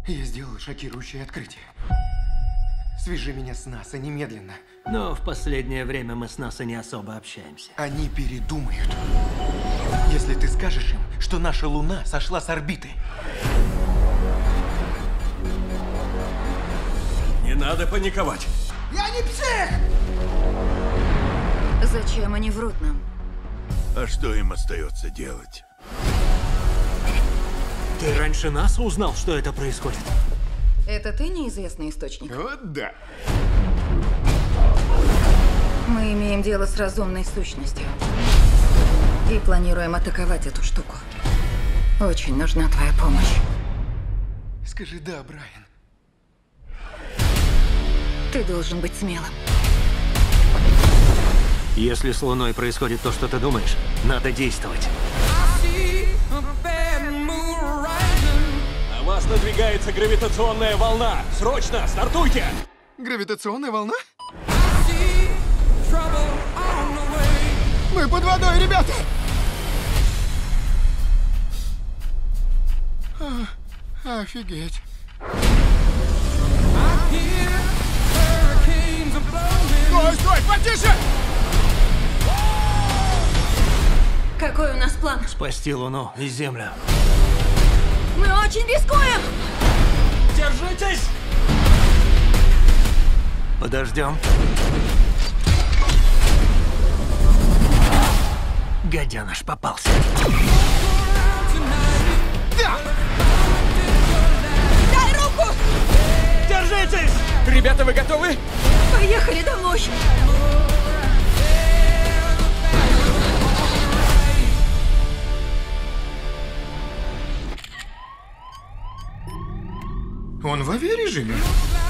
Я сделал шокирующее открытие. Свяжи меня с НАСА немедленно. Но в последнее время мы с НАСА не особо общаемся. Они передумают. Если ты скажешь им, что наша Луна сошла с орбиты. Не надо паниковать. Я не псих! Зачем они врут нам? А что им остается делать? Ты раньше НАСА узнал, что это происходит? Это ты неизвестный источник? Вот да. Мы имеем дело с разумной сущностью. И планируем атаковать эту штуку. Очень нужна твоя помощь. Скажи да, Брайан. Ты должен быть смелым. Если с Луной происходит то, что ты думаешь, надо действовать. На вас надвигается гравитационная волна. Срочно, стартуйте! Гравитационная волна? Мы под водой, ребята! Офигеть. Стой, стой, потише! Какой у нас план? Спасти Луну и Землю. Мы очень рискуем! Держитесь! Подождем. Гаденыш попался. Да! Дай руку! Держитесь! Ребята, вы готовы? Поехали домой! Он в авиарежиме?